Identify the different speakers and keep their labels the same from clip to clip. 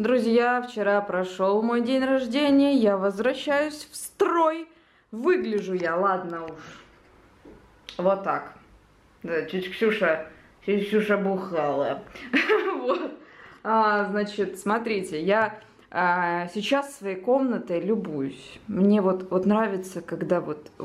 Speaker 1: Друзья, вчера прошел мой день рождения, я возвращаюсь в строй. Выгляжу я, ладно уж. Вот так. Да, чуть Ксюша бухала. Вот. Значит, смотрите, я сейчас своей комнатой любуюсь. Мне вот нравится, когда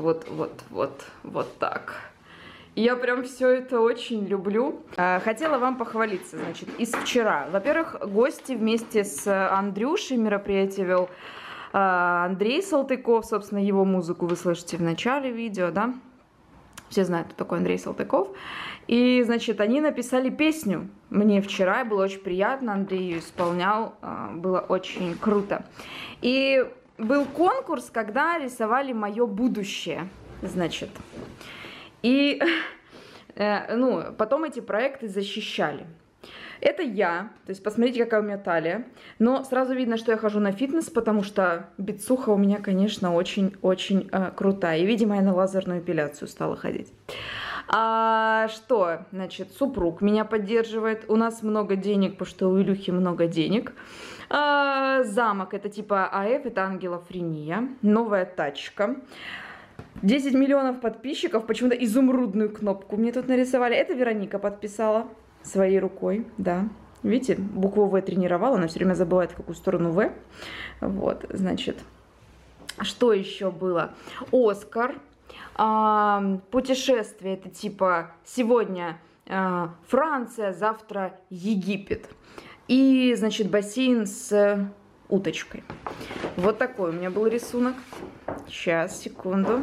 Speaker 1: вот так. Я прям все это очень люблю. Хотела вам похвалиться, значит, из вчера. Во-первых, гости вместе с Андрюшей мероприятие вел Андрей Салтыков. Собственно, его музыку вы слышите в начале видео, да? Все знают, кто такой Андрей Салтыков. И, значит, они написали песню мне вчера, и было очень приятно. Андрей ее исполнял, было очень круто. И был конкурс, когда рисовали мое будущее, значит. И потом эти проекты защищали. Это я, то есть посмотрите, какая у меня талия. Но сразу видно, что я хожу на фитнес, потому что бицуха у меня, конечно, очень-очень крутая. И, видимо, я на лазерную эпиляцию стала ходить. Что, значит, супруг меня поддерживает. У нас много денег, потому что у Илюхи много денег. Замок, это типа АФ, это ангелофрения. Новая тачка. 10 миллионов подписчиков, почему-то изумрудную кнопку мне тут нарисовали. Это Вероника подписала своей рукой, да. Видите, букву В тренировала, она все время забывает, в какую сторону В. Вот, значит, что еще было? Оскар. Путешествие, это типа сегодня Франция, завтра Египет. И, значит, бассейн с уточкой. Вот такой у меня был рисунок. Сейчас, секунду.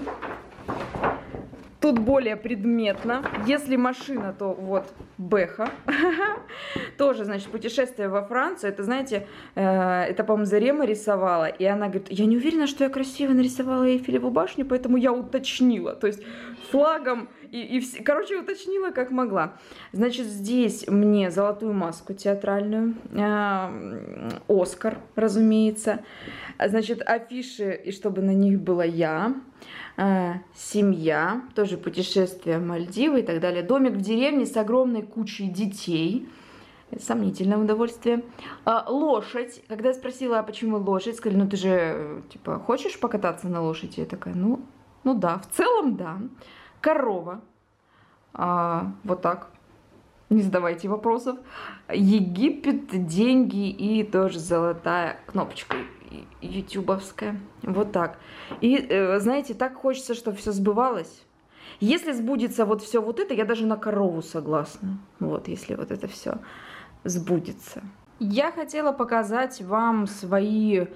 Speaker 1: Тут более предметно. Если машина, то вот Бэха. Тоже, значит, путешествие во Францию. Это, знаете, это, по-моему, Зарема рисовала. И она говорит, я не уверена, что я красиво нарисовала Эйфелеву башню, поэтому я уточнила. То есть флагом короче, уточнила, как могла. Значит, здесь мне золотую маску театральную. Оскар, разумеется. Значит, афиши, и чтобы на них была я. Семья, тоже путешествие в Мальдивы и так далее. Домик в деревне с огромной кучей детей. Сомнительное удовольствие. Лошадь. Когда я спросила, почему лошадь, сказали, ну ты же, типа, хочешь покататься на лошади? Я такая, ну да, в целом да. Корова. Вот так. Не задавайте вопросов. Египет, деньги и тоже золотая кнопочка ютубовская. Вот так. И, знаете, так хочется, чтобы все сбывалось. Если сбудется вот все вот это, я даже на корову согласна. Вот, если вот это все сбудется. Я хотела показать вам свои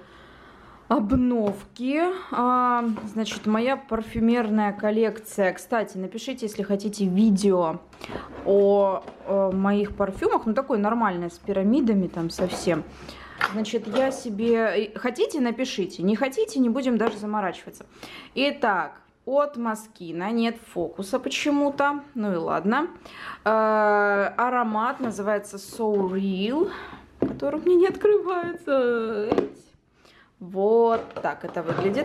Speaker 1: обновки. Значит, моя парфюмерная коллекция. Кстати, напишите, если хотите видео о моих парфюмах. Ну, такое нормальное, с пирамидами там совсем. Значит, я себе... Хотите, напишите. Не хотите, не будем даже заморачиваться. Итак, от Москина нет фокуса почему-то. Ну и ладно. Аромат называется So Real, который мне не открывается. Вот так это выглядит.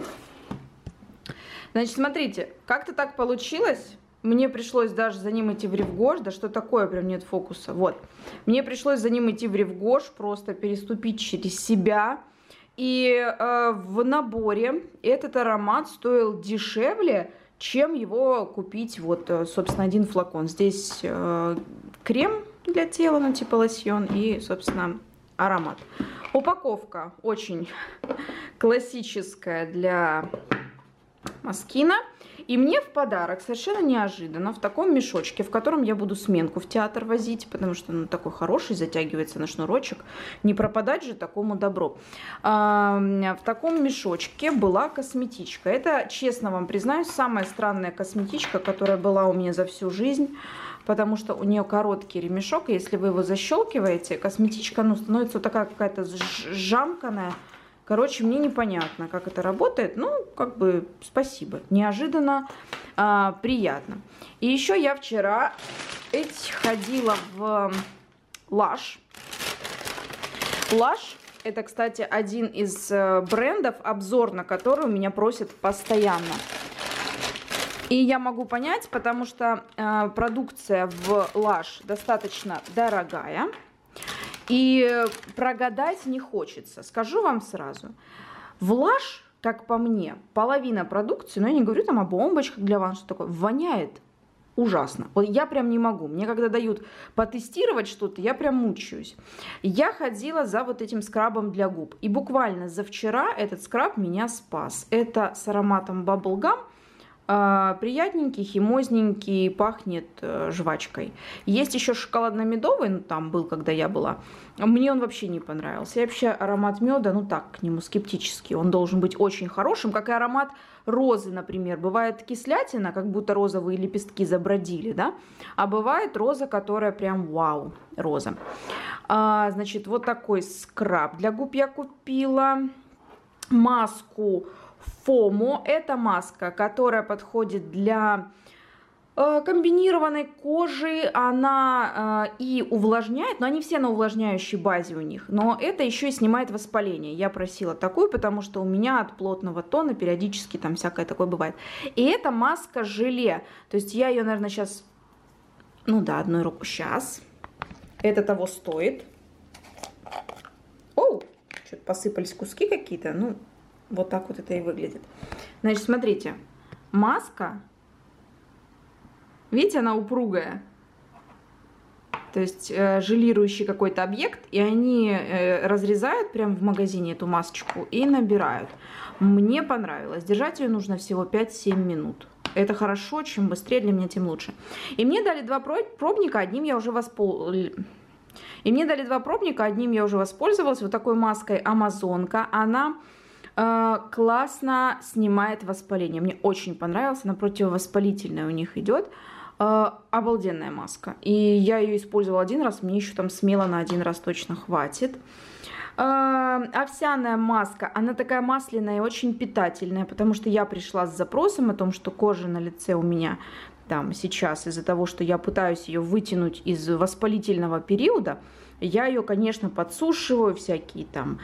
Speaker 1: Значит, смотрите, как-то так получилось. Мне пришлось даже за ним идти в Ревгош. Да что такое, прям нет фокуса. Вот. Мне пришлось за ним идти в Ревгош, просто переступить через себя. И в наборе этот аромат стоил дешевле, чем его купить, вот, собственно, один флакон. Здесь крем для тела, ну, типа лосьон, и, собственно, аромат. Упаковка очень классическая для Москина. И мне в подарок совершенно неожиданно в таком мешочке, в котором я буду сменку в театр возить, потому что ну, такой хороший, затягивается на шнурочек. Не пропадать же такому добру. В таком мешочке была косметичка. Это, честно вам признаюсь, самая странная косметичка, которая была у меня за всю жизнь. Потому что у нее короткий ремешок, и если вы его защелкиваете, косметичка ну, становится вот такая какая-то сжамканная. Короче, мне непонятно, как это работает. Ну, как бы, спасибо. Неожиданно приятно. И еще я вчера ходила в Lush. Lush – это, кстати, один из брендов, обзор на который у меня просят постоянно. И я могу понять, потому что продукция в Lush достаточно дорогая. И прогадать не хочется. Скажу вам сразу. Влаж, как по мне, половина продукции, но я не говорю там о бомбочках для ванн, что такое, воняет ужасно. Вот я прям не могу. Мне когда дают потестировать что-то, я прям мучаюсь. Я ходила за вот этим скрабом для губ. И буквально за вчера этот скраб меня спас. Это с ароматом Bubblegum. Приятненький, химозненький, пахнет жвачкой. Есть еще шоколадно-медовый, ну там был, когда я была. Мне он вообще не понравился. И вообще аромат меда, ну так, к нему скептический. Он должен быть очень хорошим, как и аромат розы, например. Бывает кислятина, как будто розовые лепестки забродили, да? А бывает роза, которая прям вау, роза. Значит, вот такой скраб для губ я купила. Маску Фомо. Это маска, которая подходит для комбинированной кожи. Она и увлажняет, но они все на увлажняющей базе у них. Но это еще и снимает воспаление. Я просила такую, потому что у меня от плотного тона периодически там всякое такое бывает. И это маска желе. То есть я ее, наверное, сейчас... Ну да, одной рукой. Сейчас. Это того стоит. Оу! Что-то посыпались куски какие-то. Ну... Вот так вот это и выглядит. Значит, смотрите. Маска. Видите, она упругая. То есть желирующий какой-то объект. И они разрезают прямо в магазине эту масочку и набирают. Мне понравилось. Держать ее нужно всего 5-7 минут. Это хорошо. Чем быстрее для меня, тем лучше. И мне дали два пробника. Одним я уже воспользовалась. Вот такой маской Амазонка. Она... классно снимает воспаление. Мне очень понравилось. Она противовоспалительная у них идет. Обалденная маска. И я ее использовала один раз. Мне еще там смело на один раз точно хватит. Овсяная маска. Она такая масляная и очень питательная. Потому что я пришла с запросом о том, что кожа на лице у меня там сейчас из-за того, что я пытаюсь ее вытянуть из воспалительного периода. Я ее, конечно, подсушиваю, всякие там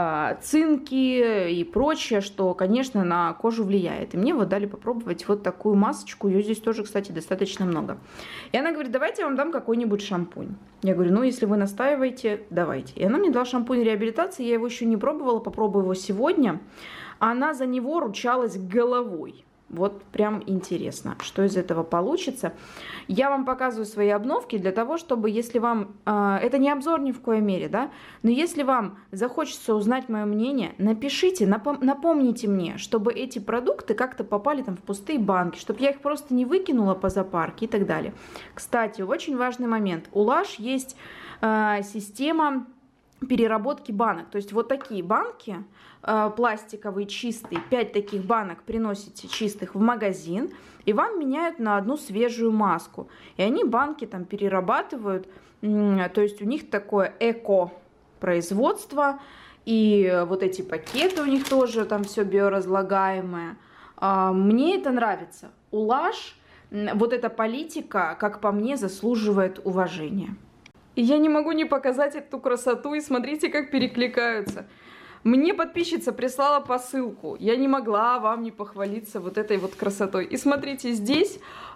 Speaker 1: цинки и прочее, что, конечно, на кожу влияет. И мне вот дали попробовать вот такую масочку. Ее здесь тоже, кстати, достаточно много. И она говорит, давайте я вам дам какой-нибудь шампунь. Я говорю, ну, если вы настаиваете, давайте. И она мне дала шампунь реабилитации. Я его еще не пробовала, попробую его сегодня. Она за него ручалась головой. Вот прям интересно, что из этого получится. Я вам показываю свои обновки для того, чтобы, если вам... это не обзор ни в коей мере, да? Но если вам захочется узнать мое мнение, напишите, напомните мне, чтобы эти продукты как-то попали там в пустые банки, чтобы я их просто не выкинула по зоопарке и так далее. Кстати, очень важный момент. У Lush есть система переработки банок. То есть вот такие банки... пластиковые, чистые, 5 таких банок приносите чистых в магазин, и вам меняют на одну свежую маску. И они банки там перерабатывают, то есть у них такое эко-производство, и вот эти пакеты у них тоже там все биоразлагаемое. Мне это нравится. У Lush вот эта политика, как по мне, заслуживает уважения. И я не могу не показать эту красоту, и смотрите, как перекликаются. Мне подписчица прислала посылку. Я не могла вам не похвалиться вот этой вот красотой. И смотрите, здесь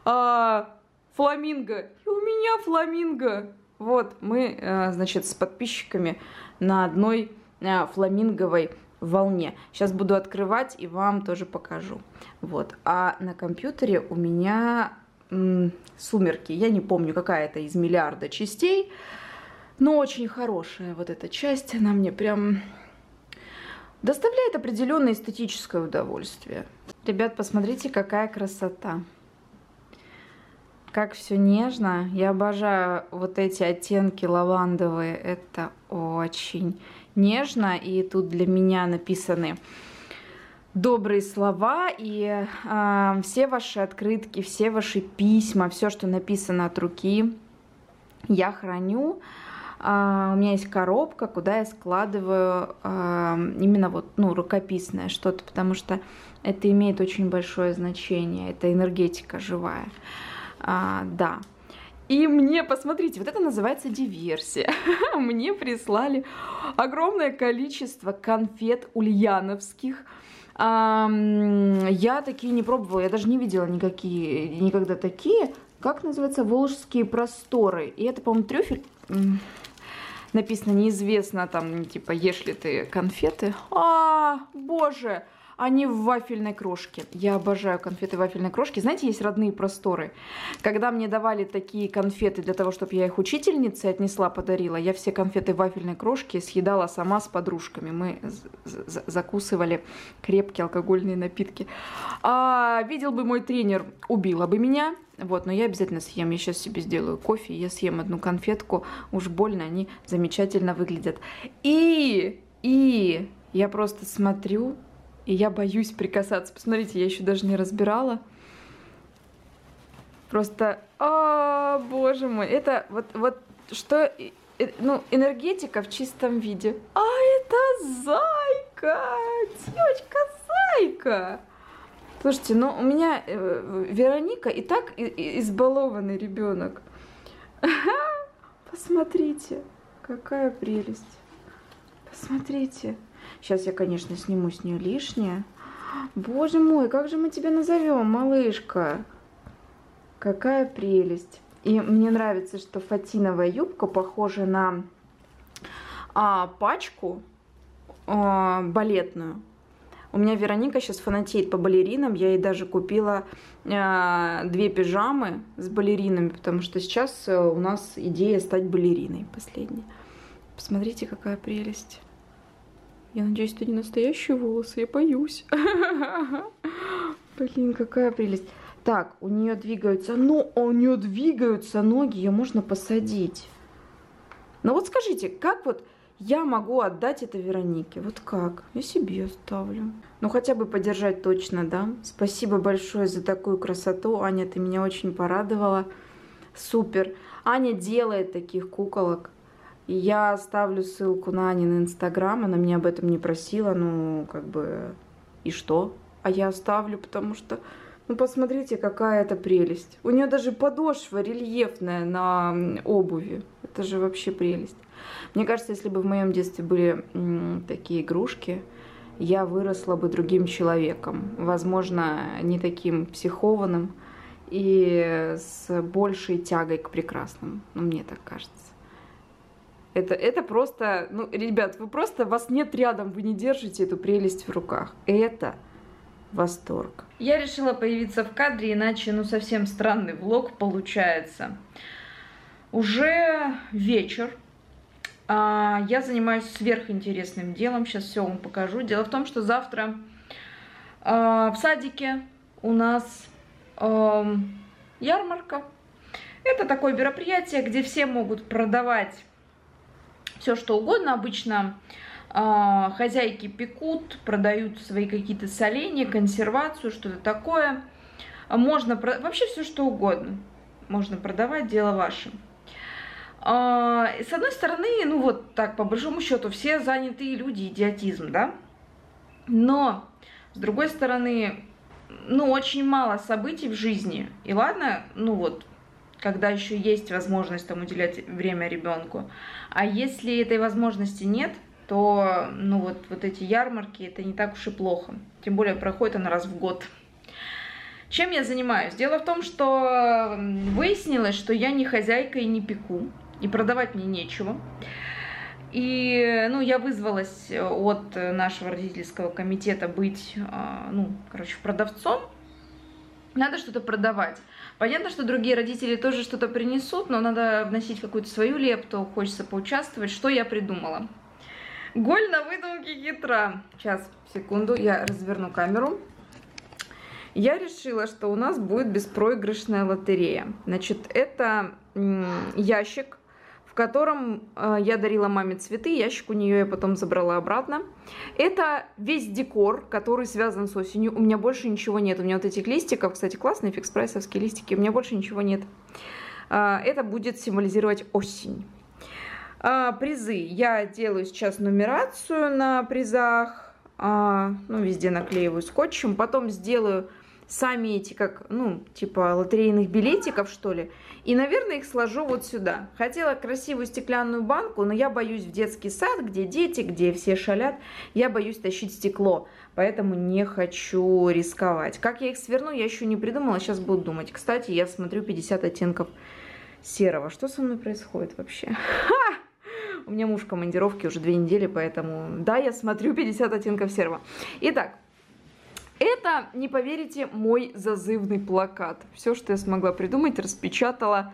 Speaker 1: фламинго. И у меня фламинго. Вот, мы, значит, с подписчиками на одной фламинговой волне. Сейчас буду открывать и вам тоже покажу. Вот. А на компьютере у меня сумерки. Я не помню, какая это из миллиарда частей. Но очень хорошая вот эта часть. Она мне прям... доставляет определенное эстетическое удовольствие. Ребят, посмотрите, какая красота. Как все нежно. Я обожаю вот эти оттенки лавандовые. Это очень нежно. И тут для меня написаны добрые слова. И все ваши открытки, все ваши письма, все, что написано от руки, я храню. У меня есть коробка, куда я складываю именно вот, ну, рукописное что-то, потому что это имеет очень большое значение, это энергетика живая, да. И мне, посмотрите, вот это называется диверсия. Мне прислали огромное количество конфет ульяновских. Я такие не пробовала, я даже не видела никогда такие. Как называется? Волжские просторы. И это, по-моему, трюфель. написано неизвестно, там, типа, ешь ли ты конфеты. Боже! Они в вафельной крошке. Я обожаю конфеты в вафельной крошке. Знаете, есть родные просторы. Когда мне давали такие конфеты для того, чтобы я их учительнице отнесла, подарила, я все конфеты в вафельной крошке съедала сама с подружками. Мы закусывали крепкие алкогольные напитки. Видел бы мой тренер, убила бы меня. Вот, но я обязательно съем. Я сейчас себе сделаю кофе, я съем одну конфетку. Уж больно они замечательно выглядят. И я просто смотрю... И я боюсь прикасаться. Посмотрите, я еще даже не разбирала. Просто, боже мой. Это вот что, ну, энергетика в чистом виде. Это зайка! Девочка-зайка! Слушайте, ну у меня Вероника и так избалованный ребенок. Посмотрите, какая прелесть. Посмотрите. Сейчас я, конечно, сниму с нее лишнее. Боже мой, как же мы тебя назовем, малышка? Какая прелесть. И мне нравится, что фатиновая юбка похожа на пачку балетную. У меня Вероника сейчас фанатеет по балеринам. Я ей даже купила 2 пижамы с балеринами, потому что сейчас у нас идея стать балериной последняя. Посмотрите, какая прелесть. Я надеюсь, это не настоящие волосы, я боюсь. Блин, какая прелесть. Так, у нее двигаются ноги, ее можно посадить. Но вот скажите, как вот я могу отдать это Веронике? Вот как? Я себе оставлю. Ну, хотя бы подержать точно, да? Спасибо большое за такую красоту. Аня, ты меня очень порадовала. Супер. Аня делает таких куколок. Я оставлю ссылку на Анин инстаграм, она меня об этом не просила, ну, как бы, и что? А я оставлю, потому что, ну, посмотрите, какая это прелесть. У нее даже подошва рельефная на обуви. Это же вообще прелесть. Мне кажется, если бы в моем детстве были такие игрушки, я выросла бы другим человеком. Возможно, не таким психованным и с большей тягой к прекрасному. Ну, мне так кажется. Это просто, ну, ребят, вас нет рядом, вы не держите эту прелесть в руках. Это восторг. Я решила появиться в кадре, иначе, ну, совсем странный влог получается. Уже вечер. Я занимаюсь сверхинтересным делом, сейчас все вам покажу. Дело в том, что завтра в садике у нас ярмарка. Это такое мероприятие, где все могут продавать все что угодно. Обычно хозяйки пекут, продают свои какие-то соленья, консервацию, что-то такое. Можно вообще все что угодно можно продавать, дело ваше. С одной стороны, ну вот так, по большому счету, все занятые люди, идиотизм, да? Но, с другой стороны, ну, очень мало событий в жизни. И ладно, ну вот, когда еще есть возможность там уделять время ребенку. А если этой возможности нет, то, ну вот эти ярмарки, это не так уж и плохо. Тем более проходит она раз в год. Чем я занимаюсь? Дело в том, что выяснилось, что я не хозяйка и не пеку, и продавать мне нечего. И, ну, я вызвалась от нашего родительского комитета быть, ну, короче, продавцом. Надо что-то продавать. Понятно, что другие родители тоже что-то принесут, но надо вносить какую-то свою лепту, хочется поучаствовать. Что я придумала? Голь на выдумке хитра. Сейчас, секунду, я разверну камеру. Я решила, что у нас будет беспроигрышная лотерея. Значит, это ящик, в котором я дарила маме цветы. Ящик у нее я потом забрала обратно. Это весь декор, который связан с осенью. У меня больше ничего нет. У меня вот этих листиков, кстати, классные фикс-прайсовские листики. У меня больше ничего нет. Это будет символизировать осень. Призы. Я делаю сейчас нумерацию на призах. Ну, везде наклеиваю скотчем. Потом сделаю сами эти, как, ну, типа лотерейных билетиков, что ли. И, наверное, их сложу вот сюда. Хотела красивую стеклянную банку, но я боюсь в детский сад, где дети, где все шалят. Я боюсь тащить стекло, поэтому не хочу рисковать. Как я их сверну, я еще не придумала, сейчас буду думать. Кстати, я смотрю 50 оттенков серого. Что со мной происходит вообще? Ха! У меня муж в командировке уже 2 недели, поэтому да, я смотрю 50 оттенков серого. Итак, это, не поверите, мой зазывный плакат. Все, что я смогла придумать, распечатала.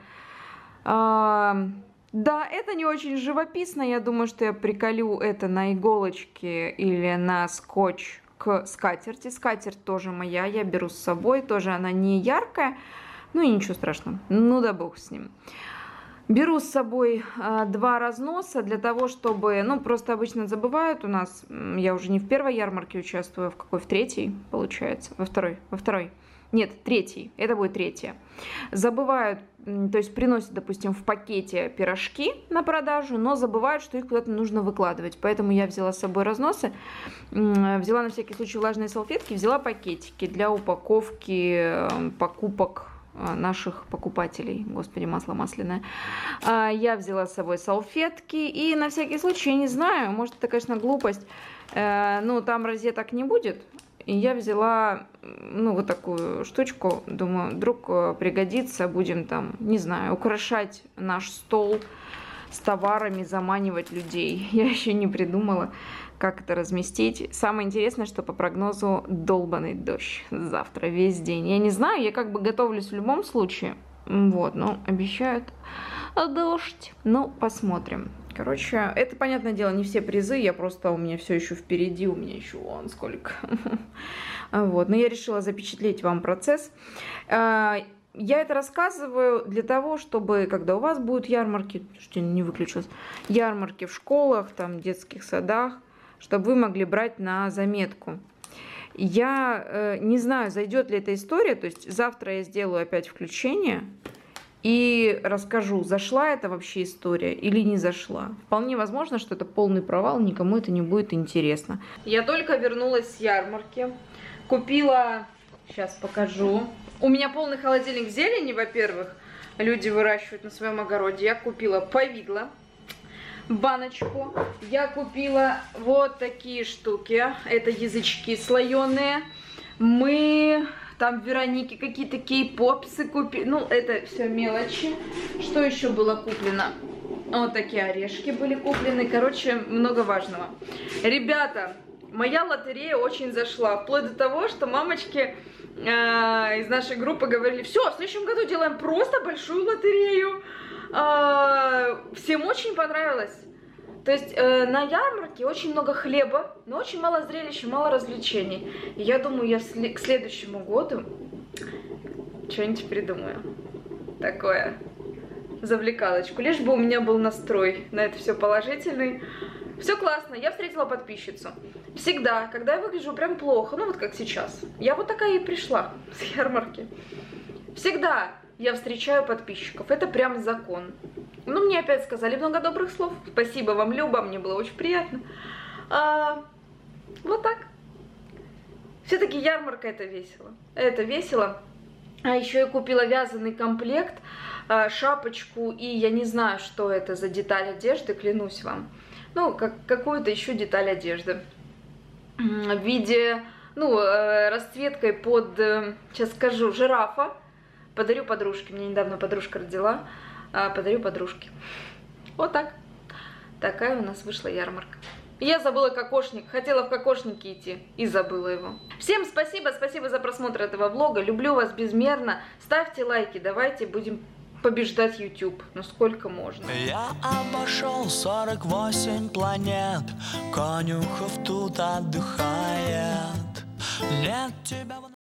Speaker 1: Да, это не очень живописно. Я думаю, что я приколю это на иголочке или на скотч к скатерти. Скатерть тоже моя, я беру с собой. Тоже она не яркая. Ну и ничего страшного. Ну да бог с ним. Беру с собой 2 разноса для того, чтобы... Ну, просто обычно забывают у нас. Я уже не в первой ярмарке участвую, а в какой? В 3-й, получается. Во второй. Нет, 3-й. Это будет 3-я. Забывают, то есть приносят, допустим, в пакете пирожки на продажу, но забывают, что их куда-то нужно выкладывать. Поэтому я взяла с собой разносы, взяла на всякий случай влажные салфетки, взяла пакетики для упаковки покупок наших покупателей. Господи, масло масляное. Я взяла с собой салфетки и на всякий случай, я не знаю, может это, конечно, глупость, но там розеток не будет. И я взяла, ну, вот такую штучку, думаю, вдруг пригодится, будем там, не знаю, украшать наш стол с товарами, заманивать людей. Я еще не придумала, как это разместить. Самое интересное, что по прогнозу долбаный дождь завтра весь день. Я не знаю, я как бы готовлюсь в любом случае, вот, но обещают дождь. Ну, посмотрим. Короче, это, понятное дело, не все призы, у меня все еще впереди, у меня еще вон сколько. Вот, но я решила запечатлеть вам процесс. Я это рассказываю для того, чтобы, когда у вас будут ярмарки, что не выключилось, ярмарки в школах, там, детских садах, чтобы вы могли брать на заметку. Я не знаю, зайдет ли эта история, то есть завтра я сделаю опять включение и расскажу, зашла это вообще история или не зашла. Вполне возможно, что это полный провал, никому это не будет интересно. Я только вернулась с ярмарки, купила, сейчас покажу. У меня полный холодильник зелени, во-первых, люди выращивают на своем огороде. Я купила повидло, баночку. Я купила вот такие штуки, это язычки слоеные. Мы... Там Вероники какие-то кей-попсы купили. Ну, это все мелочи. Что еще было куплено? Вот такие орешки были куплены. Короче, много важного. Ребята, моя лотерея очень зашла. Вплоть до того, что мамочки из нашей группы говорили: все, в следующем году делаем просто большую лотерею. Всем очень понравилось. То есть на ярмарке очень много хлеба, но очень мало зрелищ, мало развлечений. И я думаю, я к следующему году что-нибудь придумаю. Такое. Завлекалочку. Лишь бы у меня был настрой на это все положительный. Все классно. Я встретила подписчицу. Всегда, когда я выгляжу прям плохо, ну вот как сейчас, я вот такая и пришла с ярмарки. Всегда я встречаю подписчиков. Это прям закон. Ну, мне опять сказали много добрых слов. Спасибо вам, Люба, мне было очень приятно. Вот так. Все-таки ярмарка — это весело. Это весело. А еще я купила вязаный комплект, шапочку и я не знаю, что это за деталь одежды, клянусь вам. Ну, какую-то еще деталь одежды. В виде, ну, расцветкой под, сейчас скажу, жирафа. Подарю подружке. Мне недавно подружка родила. Подарю подружке. Вот так. Такая у нас вышла ярмарка. Я забыла кокошник. Хотела в кокошнике идти и забыла его. Всем спасибо. Спасибо за просмотр этого влога. Люблю вас безмерно. Ставьте лайки. Давайте будем побеждать YouTube. Ну сколько можно.
Speaker 2: Я обошел 48 планет. Конюхов тут отдыхает. Нет тебя...